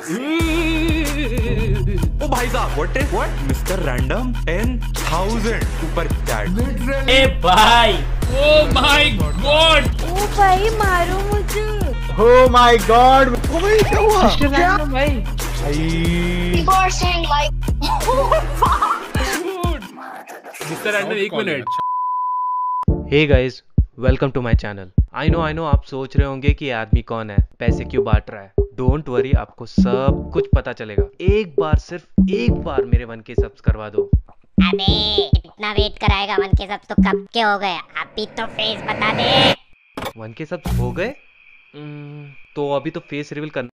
ओ भाई साहब, what mister random 10,000 super chat. ए भाई, ओ माय गॉड, ओ भाई मारो मुझे। Oh my God! ओ भाई क्या हुआ? क्या? भाई People are saying like, mister random, एक minute. Hey guys, welcome to my channel. I know आप सोच रहे होंगे कि ये आदमी कौन है, पैसे क्यों बांट रहा है। डोंट वरी, आपको सब कुछ पता चलेगा। एक बार, सिर्फ एक बार मेरे 1K सब्स करवा दो। अबे इतना वेट कराएगा? 1K सब्स तो कब के हो गए, अभी तो फेस बता दे। 1K सब्स हो गए? तो अभी तो फेस रिवील करना